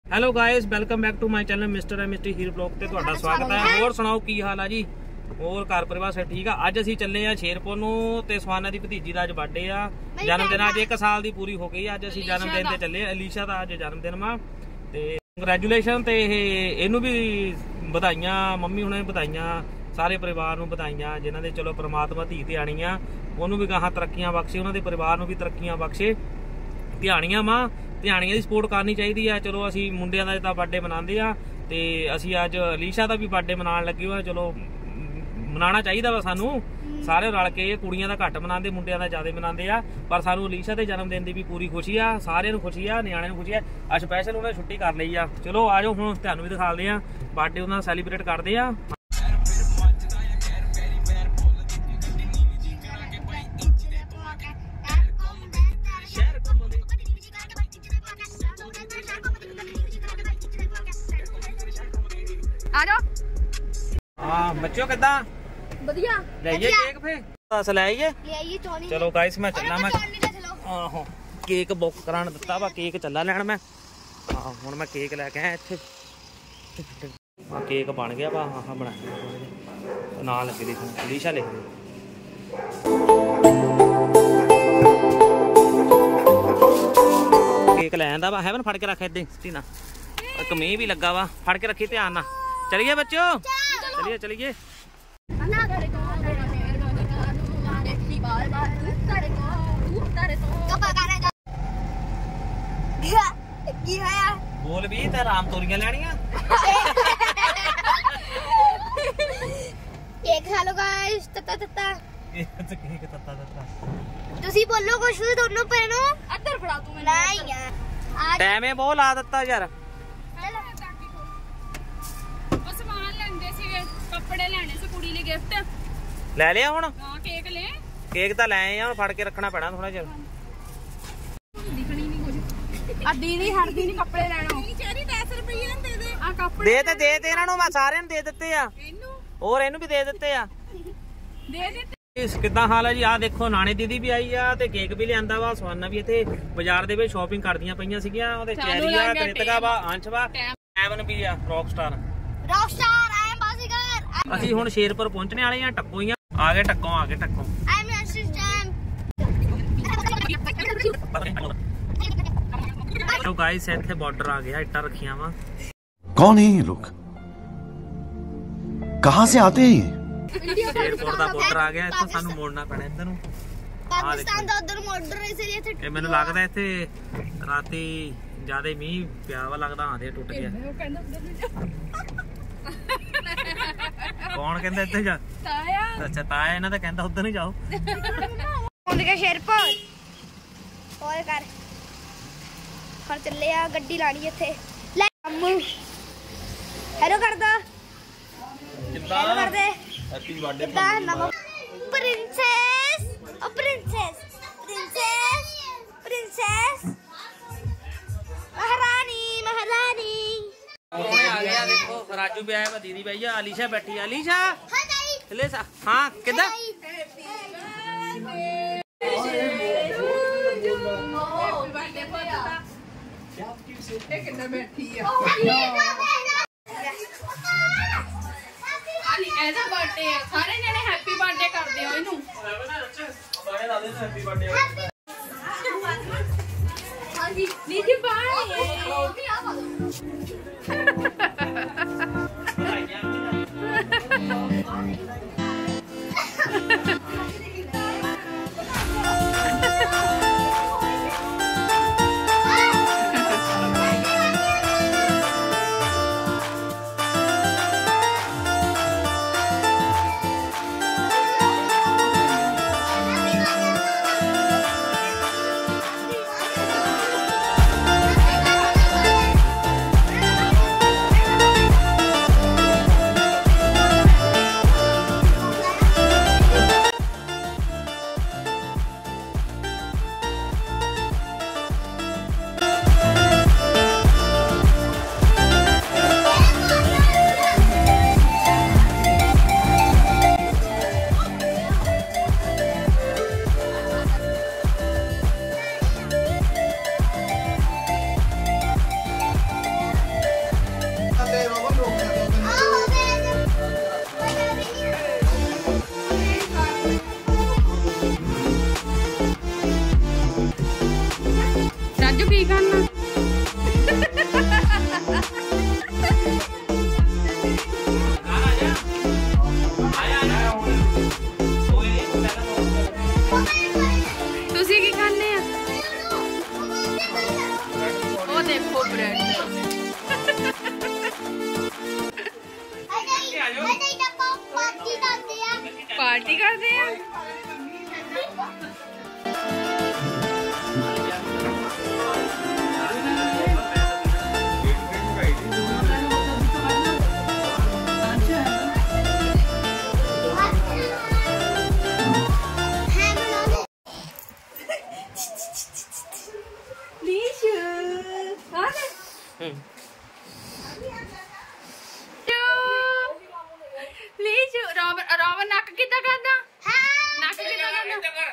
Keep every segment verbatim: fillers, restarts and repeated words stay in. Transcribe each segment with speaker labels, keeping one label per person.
Speaker 1: Hello guys, welcome back to my channel mister M mister hero blog ਤੇ ਤੁਹਾਡਾ ਸਵਾਗਤ ਹੈ। ਹੋਰ ਸੁਣਾਓ ਕੀ ਹਾਲ ਆ ਜੀ? ਹੋਰ ਘਰ ਪਰਿਵਾਰ ਸਭ ਠੀਕ ਆ? ਅੱਜ ਅਸੀਂ ਚੱਲੇ ਆ ਸ਼ੇਰਪੁਰ ਨੂੰ ਤੇ ਸਵਾਨਾ ਦੀ ਭਤੀਜੀ ਦਾ ਅੱਜ ਬਰਥਡੇ ਆ। ਜਨਮ ਦਿਨ ਅੱਜ ਇੱਕ ਸਾਲ ਦੀ ਪੂਰੀ ਹੋ ਗਈ। ਅੱਜ ਅਸੀਂ ਜਨਮ ਦਿਨ ਤੇ ਚੱਲੇ। ਅਲੀਸ਼ਾ ਦਾ ਅੱਜ ਜਨਮ ਦਿਨ ਵਾ ਤੇ ਕੰਗ੍ਰੈਚੁਲੇਸ਼ਨ ਤੇ ਇਹ ਇਹਨੂੰ ਵੀ ਵਧਾਈਆਂ, ਮੰਮੀ ਹੁਣਾਂ ਨੂੰ ਵਧਾਈਆਂ, ਸਾਰੇ ਪਰਿਵਾਰ ਨੂੰ ਵਧਾਈਆਂ ਜਿਨ੍ਹਾਂ ਦੇ ਚਲੋ ਪ੍ਰਮਾਤਮਾ ਧੀ ਧਿਆਣੀ ਆ ਉਹਨੂੰ ਵੀ ਗਾਹਾਂ ਤਰੱਕੀਆਂ ਬਖਸ਼ੇ, ਉਹਨਾਂ ਦੇ ਪਰਿਵਾਰ ਨੂੰ ਵੀ ਤਰੱਕੀਆਂ ਬਖਸ਼ੇ। ਧਿਆਣੀਆਂ ਮਾਂ ਧਿਆਣੀਆਂ ਦੀ ਸਪੋਰਟ ਕਰਨੀ ਚਾਹੀਦੀ ਆ। ਚਲੋ ਅਸੀਂ ਮੁੰਡਿਆਂ ਦਾ ਤਾਂ ਬਰਥਡੇ ਮਨਾਉਂਦੇ ਆ ਤੇ ਅਸੀਂ ਅੱਜ ਅਲੀਸ਼ਾ ਦਾ ਵੀ ਬਰਥਡੇ ਮਨਾਉਣ ਲੱਗੇ ਹੋਏ। ਚਲੋ ਮਨਾਉਣਾ ਚਾਹੀਦਾ ਵਾ ਸਾਨੂੰ ਸਾਰੇ ਰਲ ਕੇ। ਕੁੜੀਆਂ ਦਾ ਘੱਟ ਮਨਾਉਂਦੇ, ਮੁੰਡਿਆਂ ਦਾ ਜ਼ਿਆਦਾ ਮਨਾਉਂਦੇ ਆ, ਪਰ ਸਾਨੂੰ ਅਲੀਸ਼ਾ ਦੇ ਜਨਮ ਦਿਨ ਦੀ ਵੀ ਪੂਰੀ ਖੁਸ਼ੀ ਆ। ਸਾਰਿਆਂ ਨੂੰ ਖੁਸ਼ੀ ਆ, ਨਿਆਣਿਆਂ ਨੂੰ ਖੁਸ਼ੀ ਆ। ਅੱਜ ਸਪੈਸ਼ਲ ਉਹਨੇ ਛੁੱਟੀ ਕਰ ਲਈ ਆ। ਚਲੋ ਆ ਜਾਓ ਹੁਣ ਤੁਹਾਨੂੰ ਵੀ ਦਿਖਾਉਂਦੇ ਆ ਬਰਥਡੇ ਉਹਨਾਂ ਦਾ ਸੈਲੀਬ੍ਰੇਟ ਕਰਦੇ ਆ। हाँ बच्चों किदा
Speaker 2: बढ़िया
Speaker 1: लाइए केक फे दस ले आइए
Speaker 2: ले आइए टोनी।
Speaker 1: चलो गाइस मैं चलना, मैं आहो केक बुक कराने दिता वा, केक चला लैन मैं। हां हुन मैं केक लेके आया इत्थे। हां केक बन गया वा। हां हां बनाया नाम लगे लिख अलीशा लिख दे। केक ले आंदा वा। हैवन फड़ के रख इदां टीना, एक मींह भी लगा वा, फड़ के रखी ध्यान ना। चलिए बच्चों चलिए चलिए। बोल भी ते राम तोरियां लैनियां।
Speaker 2: केक खा लो गाइस। तत्ता तत्ता
Speaker 1: केक तत्ता तत्ता
Speaker 2: ਤੁਸੀਂ ਬੋਲੋ ਕੁਛ ਦੋਨੋਂ ਭੈਣੋ। ਅੱਧਰ ਫੜਾ ਤੂੰ ਮੈਨੂੰ। ਨਹੀਂ ਯਾਰ
Speaker 1: ਟਾਈਮੇ ਬਹੁਤ ਲਾ ਦਿੱਤਾ ਯਾਰ।
Speaker 3: ਕੱਪੜੇ ਲੈਣੇ ਸੀ ਕੁੜੀ ਲਈ ਗਿਫਟ
Speaker 1: ਲੈ ਲਿਆ ਹੁਣ।
Speaker 3: ਹਾਂ ਕੇਕ ਲੈ
Speaker 1: ਕੇਕ ਤਾਂ ਲੈ ਆਏ ਆ, ਹੁਣ ਫੜ ਕੇ ਰੱਖਣਾ ਪੈਣਾ ਥੋੜਾ ਜਿਹਾ।
Speaker 3: ਦਿਖਣੀ ਨਹੀਂ ਕੁਝ। ਆ ਦੀਦੀ ਹਰਦੀ ਨਹੀਂ ਕੱਪੜੇ ਲੈਣੋ। ਚਾਰੀ ਦਸ ਰੁਪਏ ਦੇ ਦੇ। ਆ ਕੱਪੜੇ
Speaker 1: ਦੇ ਤੇ ਦੇ ਤੇ ਇਹਨਾਂ ਨੂੰ ਮੈਂ ਸਾਰਿਆਂ ਨੂੰ ਦੇ ਦਿੱਤੇ ਆ।
Speaker 3: ਇਹਨੂੰ
Speaker 1: ਹੋਰ ਇਹਨੂੰ ਵੀ ਦੇ ਦਿੱਤੇ ਆ।
Speaker 3: ਦੇ ਦਿੱਤੇ।
Speaker 1: ਇਸ ਕਿੱਦਾਂ ਹਾਲ ਹੈ ਜੀ? ਆ ਦੇਖੋ ਨਾਨੀ ਦੀਦੀ ਵੀ ਆਈ ਆ ਤੇ ਕੇਕ ਵੀ ਲਿਆਂਦਾ ਵਾ। ਸਵਾਨਾ ਵੀ ਇੱਥੇ ਬਾਜ਼ਾਰ ਦੇ ਵਿੱਚ ਸ਼ਾਪਿੰਗ ਕਰਦੀਆਂ ਪਈਆਂ ਸੀਗੀਆਂ। ਉਹਦੇ ਚੈਰੀ ਆ, ਕ੍ਰਿਤਿਕਾ ਵਾ, ਅੰਸ਼ ਵਾ, ਐਵਨ ਵੀ ਆ, rock star
Speaker 2: rock star I am Baazigar.
Speaker 1: ਅਸੀਂ ਹੁਣ ਸ਼ੇਰਪੁਰ ਪਹੁੰਚਣੇ ਵਾਲੇ ਆ। ਟੱਕੋ ਹੀ ਆ ਗਏ, ਟੱਕੋਂ ਆ ਗਏ, ਟੱਕੋਂ।
Speaker 2: I am assistant.
Speaker 1: तो गाइस ਇੱਥੇ ਬਾਰਡਰ ਆ ਗਿਆ, ਇੱਟਾਂ ਰੱਖੀਆਂ ਵਾ।
Speaker 4: कौन है ये लोग? कहाँ से आते हैं ये?
Speaker 1: ਸ਼ੇਰਪੁਰ ਦਾ ਬਾਰਡਰ ਆ ਗਿਆ। ਇੱਥੋਂ ਸਾਨੂੰ ਮੋੜਨਾ ਪੈਣਾ ਇੱਧਰ ਨੂੰ।
Speaker 2: ਪਾਕਿਸਤਾਨ ਦਾ ਉਧਰ ਬਾਰਡਰ ਇਸ ਲਈ ਇੱਥੇ।
Speaker 1: ਇਹ ਮੈਨੂੰ ਲੱਗਦਾ ਇੱਥੇ ਰਾਤੀ ਜਿਆਦਾ ਮੀਂਹ ਪਿਆ ਵਾ, ਲੱਗਦਾ ਆਂਦੇ ਟੁੱਟ ਗਿਆ। ਕੌਣ ਕਹਿੰਦਾ ਇੱਥੇ ਜਾ?
Speaker 3: ਤਾਇਆ।
Speaker 1: ਅੱਛਾ ਤਾਇਆ ਇਹਨਾਂ ਦਾ ਕਹਿੰਦਾ ਉਧਰ ਨਹੀਂ ਜਾਓ।
Speaker 2: ਪਹੁੰਚ ਗਏ ਸ਼ੇਰਪੁਰ। ਹੋਰ ਕਰ ਹਰ ਚੱਲੇ ਆ, ਗੱਡੀ ਲਾਣੀ ਇੱਥੇ। ਲੈ ਅੰਮੂ ਹੈਲੋ ਕਰਦਾ।
Speaker 1: ਕਿੱਦਾਂ
Speaker 2: ਹੈਲੋ ਕਰਦੇ।
Speaker 1: ਹੈਪੀ ਬਰਥਡੇ
Speaker 2: ਕਿੱਦਾਂ ਨਵਾਂ ਪ੍ਰਿੰਸੈਸ। ਓ ਪ੍ਰਿੰਸੈਸ ਪ੍ਰਿੰਸੈਸ ਪ੍ਰਿੰਸੈਸ ਮਹਾਰਾਣੀ ਮਹਾਰਾਣੀ।
Speaker 1: ਆ ਗਿਆ ਦੇਖੋ, ਰਾਜੂ ਵੀ ਆਇਆ ਵਾ, ਦੀਦੀ ਭਾਈ ਆ, ਅਲੀਸ਼ਾ बैठी। अलीशा चले सा हाँ किदा
Speaker 3: ਇਹਦਾ ਬਰਥਡੇ ਹੈ, ਸਾਰੇ ਜਣੇ ਹੈਪੀ ਬਰਥਡੇ ਕਰਦੇ ਹੋ ਇਹਨੂੰ।
Speaker 1: Happy birthday.
Speaker 3: ਹਾਂਜੀ ਨੀਚੇ ਬਾਹਰ पार्टी करते हैं। रावण नक कितना करदा नक कितना करदा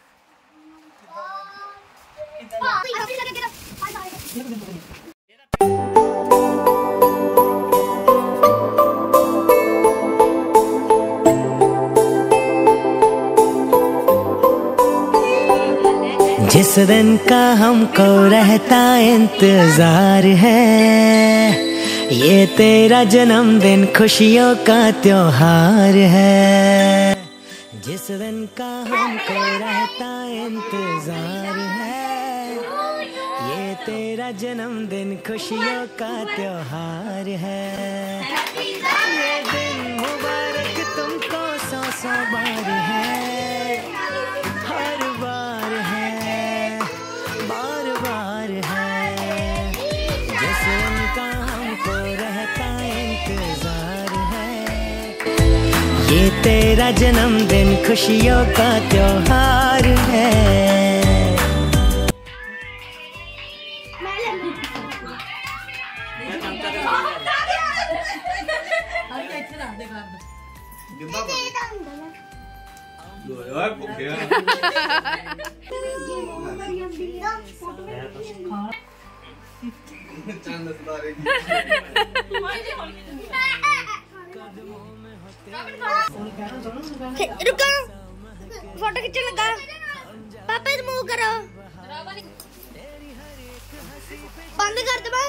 Speaker 5: जिस दिन का हमको रहता इंतजार है, ये तेरा जन्मदिन खुशियों का त्योहार है। जिस दिन का हमको रहता इंतजार है, ये तेरा जन्मदिन खुशियों का त्योहार है। ये दिन मुबारक तुमको सौ सौ बार है, हर बार है, बार बार है। जिस दिन का हमको रहता इंतजार है, ये तेरा जन्मदिन खुशियों का त्योहार है।
Speaker 2: रुको फोटो खींचने लगा पापा इधर मूव करो बंद कर दे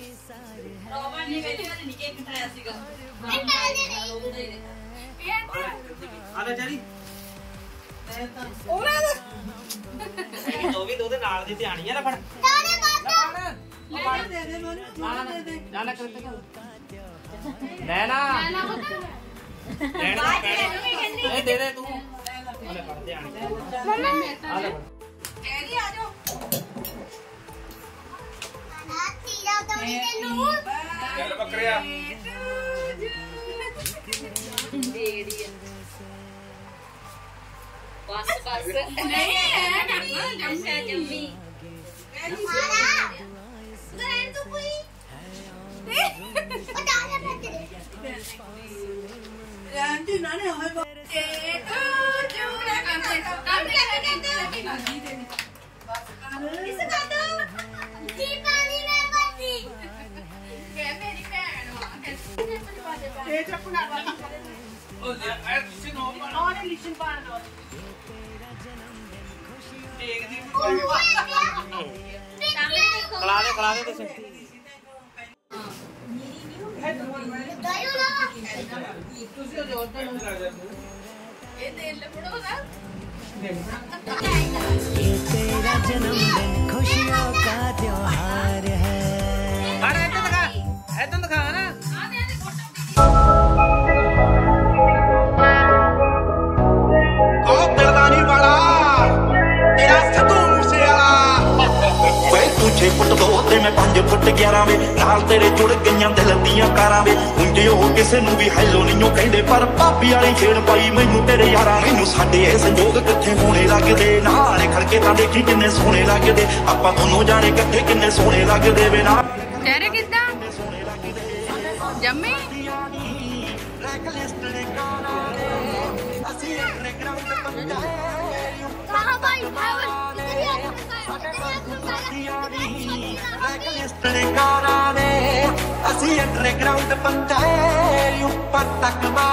Speaker 1: ਆਲੇ ਚਲੀ ਉਹਨਾਂ ਦਾ ਉਹ ਵੀ ਉਹਦੇ ਨਾਲ ਦੀ ਧਿਆਣੀ ਆ ਨਾ ਫੜ ਲੈ ਦੇ ਦੇ ਮੈਨੂੰ ਦੇ ਦੇ ਲੈ ਲੈ ਕਰ ਲੈ ਲਾ ਲੈਣਾ ਇਹ ਦੇ ਦੇ ਤੂੰ ਆਲੇ ਫੜ ਧਿਆਣੀ
Speaker 2: ਮਮਾ
Speaker 1: ਆਲੇ
Speaker 3: ਐਨੀ ਆ ਜਾਓ
Speaker 2: ਨਾ ਤੀਰਾ ਦੌੜੀ ਤੈਨੂੰ
Speaker 1: ਚੱਲ ਬੱਕਰਿਆ
Speaker 3: बस बस नहीं है करना जम्मी जम्मी
Speaker 2: मारा करें तो कोई बता दे बेटे
Speaker 3: रांचू नाने होए ए तू चूड़ा करते करते करते इस का दो जी पानी में बची के मेरी बहन वहां कैसे ए चपना ओ ए लिसन हो और लिसन पान दो
Speaker 1: खिला दे खिला दे तुझे
Speaker 3: ये तेल पड़ो ना
Speaker 5: ये तेरा जन्मदिन खुशियों का त्योहार है।
Speaker 1: अरे ऐसे दिखा ऐसे दिखा ना
Speaker 6: फुट दो ते मैं पांच फुट ग्यारह वे नाल तेरे जुड़ गईयां दिल दियां कारां वे उंजे ओ किसे नूं भी हैलो नहीं कहंदे पर भाभी वाली छेड़ पाई मैनू तेरे यारां मैनू साडे ए संजोग किथे होने लगदे नाले खड़के तां देखी किन्ने सोहणे लगदे आपां दोनों जाने इकट्ठे किन्ने सोहणे लगदे वे ना
Speaker 3: तेरे किदां जम्मी
Speaker 2: कहां भाई भाई
Speaker 6: ਅਸੀਂ ਅੰਡਰਗਰਾਉਂਡ ਪੰਚਾਇਤ ਉੱਪਰ ਤੱਕ